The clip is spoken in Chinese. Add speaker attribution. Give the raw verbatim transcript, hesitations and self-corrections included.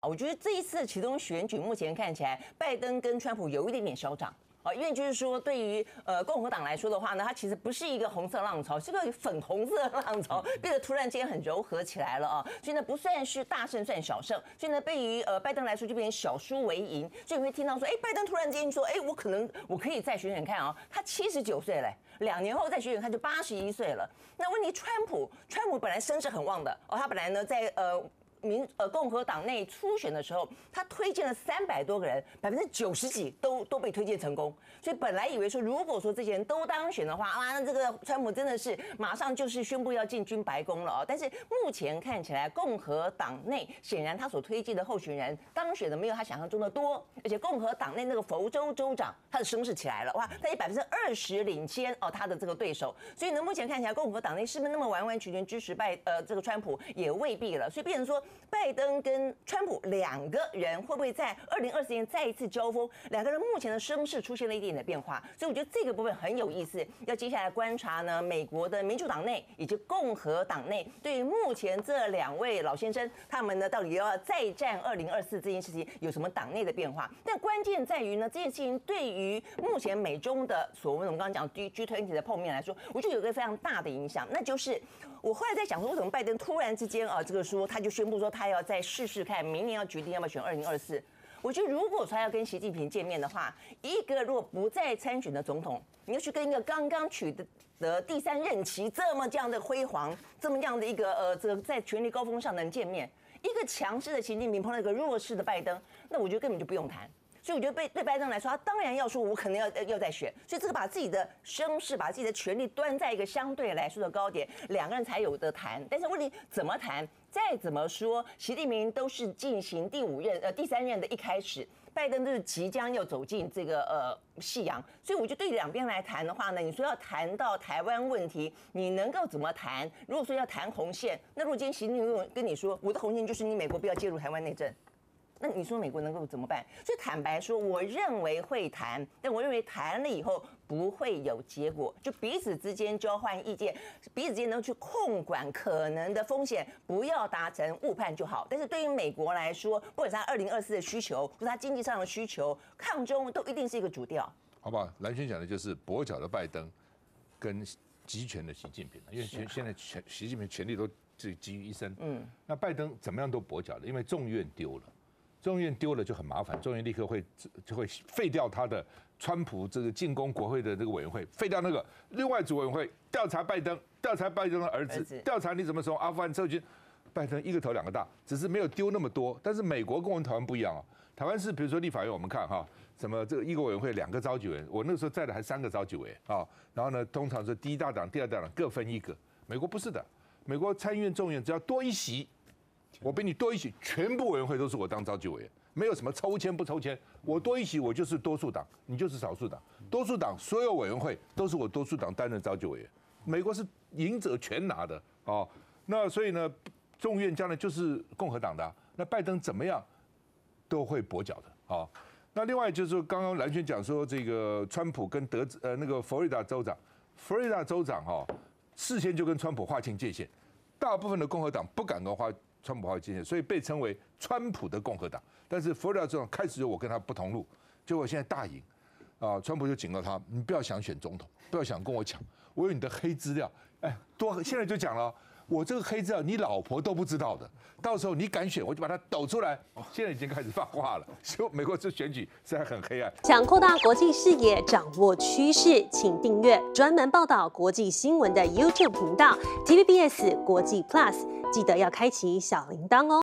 Speaker 1: 我觉得这一次的其中选举，目前看起来，拜登跟川普有一点点消长。啊，因为就是说，对于呃共和党来说的话呢，它其实不是一个红色浪潮，是个粉红色浪潮，变得突然间很柔和起来了啊。所以呢，不算是大胜，算小胜。所以呢，对于呃拜登来说，就变成小输为赢。所以你会听到说，哎，拜登突然间说，哎，我可能我可以再选选看啊。他七十九岁了，两年后再选选看就八十一岁了。那问题，川普，川普本来声势很旺的哦，他本来呢在呃。民呃共和党内初选的时候，他推荐了三百多个人，百分之九十几都都被推荐成功。所以本来以为说，如果说这些人都当选的话，啊，那这个川普真的是马上就是宣布要进军白宫了啊。但是目前看起来，共和党内显然他所推荐的候选人当选的没有他想象中的多，而且共和党内那个佛州州长他的声势起来了，哇，他以百分之二十领先哦他的这个对手。所以呢，目前看起来共和党内是不是那么完完全全支持拜呃这个川普也未必了。所以变成说。拜登跟川普两个人会不会在二零二四年再一次交锋？两个人目前的声势出现了一点点的变化，所以我觉得这个部分很有意思。要接下来观察呢，美国的民主党内以及共和党内对于目前这两位老先生，他们呢到底要再战二零二四这件事情有什么党内的变化？但关键在于呢，这件事情对于目前美中的所谓我们刚刚讲 G G 二十的碰面来说，我觉得有一个非常大的影响，那就是我后来在想说，为什么拜登突然之间啊，这个说他就宣布说他要再试试看，明年要决定要不要选二零二四。我觉得如果说他要跟习近平见面的话，一个如果不再参选的总统，你要去跟一个刚刚取得的第三任期这么这样的辉煌，这么样的一个呃这个在权力高峰上能见面，一个强势的习近平碰到一个弱势的拜登，那我觉得根本就不用谈。所以我觉得对对拜登来说，他当然要说，我可能要要再选，所以这个把自己的声势、把自己的权力端在一个相对来说的高点，两个人才有得谈。但是问题怎么谈？再怎么说，习近平都是进行第五任、呃第三任的一开始，拜登就是即将要走进这个呃夕阳，所以我觉得对两边来谈的话呢，你说要谈到台湾问题，你能够怎么谈？如果说要谈红线，那如果今天习近平跟你说，我的红线就是你美国不要介入台湾内政。那你说美国能够怎么办？所以坦白说，我认为会谈，但我认为谈了以后不会有结果，就彼此之间交换意见，彼此之间能去控管可能的风险，不要达成误判就好。但是对于美国来说，不管是他二零二四的需求，或是他经济上的需求，抗中都一定是一个主调。
Speaker 2: 好不好？蓝轩讲的就是跛脚的拜登跟集权的习近平，因为现现在权习近平权力都集集于一身，嗯，那拜登怎么样都跛脚的，因为众院丢了。众院丢了就很麻烦，众院立刻会就会废掉他的川普这个进攻国会的这个委员会，废掉那个另外组委员会调查拜登，调查拜登的儿子，调查你怎么从阿富汗撤军。拜登一个头两个大，只是没有丢那么多。但是美国跟我们台湾不一样啊，台湾是比如说立法院，我们看哈，什么这个议国委员会两个召集委员，我那个时候在的还三个召集委员啊，然后呢，通常是第一大党、第二大党各分一个。美国不是的，美国参议院、众院只要多一席。我比你多一席，全部委员会都是我当召集委员，没有什么抽签不抽签，我多一席我就是多数党，你就是少数党。多数党所有委员会都是我多数党担任召集委员。美国是赢者全拿的哦，那所以呢，众院将来就是共和党的、啊，那拜登怎么样都会跛脚的哦。那另外就是刚刚蓝轩讲说，这个川普跟德呃那个佛罗里达州长，佛罗里达州长哈、哦，事先就跟川普划清界限，大部分的共和党不敢跟划。川普划界限，所以被称为川普的共和党。但是佛罗里达州长开始就我跟他不同路，结果现在大赢，啊，川普就警告他，你不要想选总统，不要想跟我抢，我有你的黑资料，哎，多现在就讲了，我这个黑资料你老婆都不知道的，到时候你敢选，我就把它抖出来。现在已经开始放话了，就美国这选举实在很黑暗。
Speaker 3: 想扩大国际视野，掌握趋势，请订阅专门报道国际新闻的 YouTube 频道 T V B S 国际 Plus。记得要开启小铃铛哦。